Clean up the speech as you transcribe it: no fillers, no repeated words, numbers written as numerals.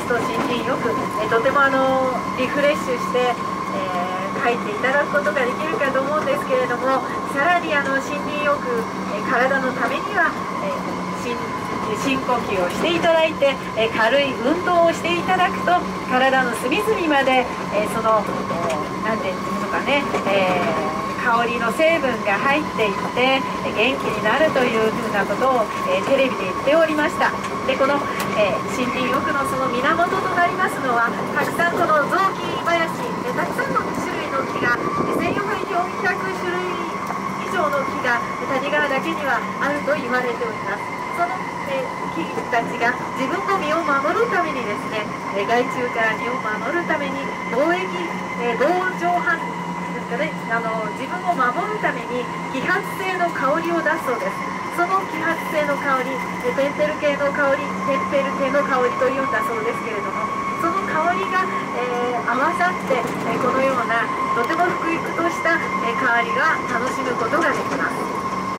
と森林浴、とてもリフレッシュして、帰っていただくことができるかと思うんですけれども、さらに森林浴、体のためには、深呼吸をしていただいて、軽い運動をしていただくと体の隅々まで、その何て言うのかね、香りの成分が入っていって元気になるというふうなことを、テレビで言っておりました。でこの、森林浴のその源となりますのは、たくさんこの雑木林、たくさんの種類の木が1400種類以上の木が谷川だけにはあると言われております。その、木たちが自分の身を守るためにですね、害虫から身を守るために同情反ですかね、自分を守るために揮発性の香りを出すそうです。その揮発性の香り、ペンテル系の香り、テンペル系の香りというんだそうですけれども、その香りが、合わさって、このようなとても福々とした、香りが楽しむことができます。